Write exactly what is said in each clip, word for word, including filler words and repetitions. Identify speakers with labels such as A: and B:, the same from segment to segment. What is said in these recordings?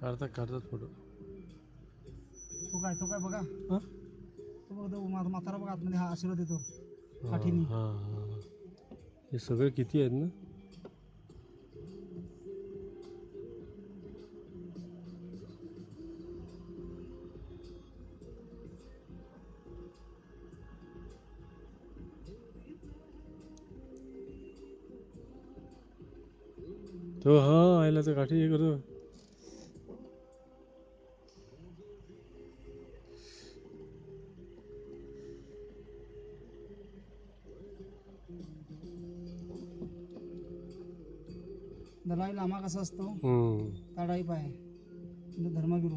A: काढतात काढतात फोटो.
B: तो काय तो काय बघा,
A: हां
B: तो बघा तो माझा म्हातारा बघा आतमध्ये हा आशीर्वाद देतो
A: हां
B: काठीनी.
A: हां हां. हे सगळे किती आहेत ना? तो हा आयला तर काठी हे करतो.
B: दलाई लामा कसा असतो,
A: हम्म.
B: त्या टाईप आहे म्हणजे धर्मगुरू.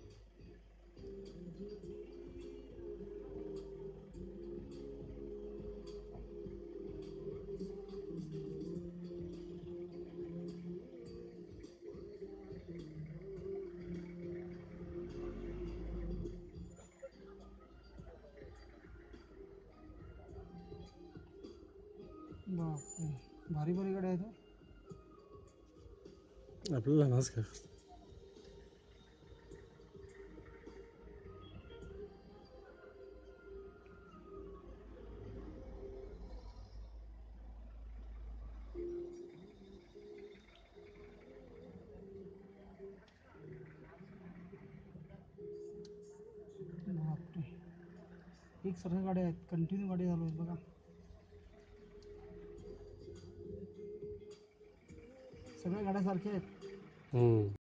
B: बापरे, भारी भारी गाड्या आहेत.
A: आपल्याला नाच का.
B: बापरे, एक सारख्या गाड्या आहेत, कंटिन्यू गाडी चालू आहेत बघा. सगळ्या गाड्या सारख्या आहेत.
A: हम्म.